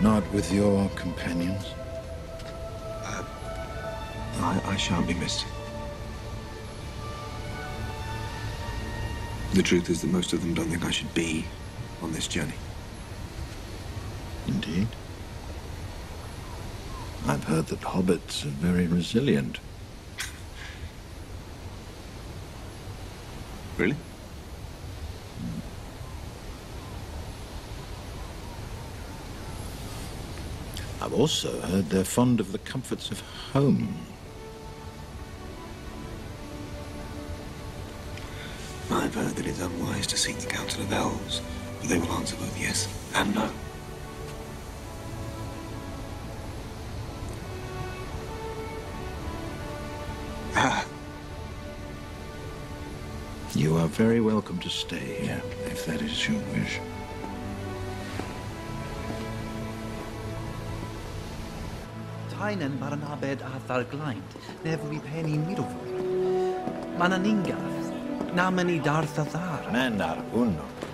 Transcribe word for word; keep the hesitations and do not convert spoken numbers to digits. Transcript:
Not with your companions? Uh, I, I shan't be missed. The truth is that most of them don't think I should be on this journey. Indeed. I've heard that hobbits are very resilient. Really? I've also heard they're fond of the comforts of home. I've heard that it's unwise to seek the counsel of elves, but they will answer both yes and no. Ah. You are very welcome to stay here, if that is your wish. Tainen Baranabed Athar Glind, Nevri Penny Midovur. Mananinga, Namani Darthazar. Manar uno.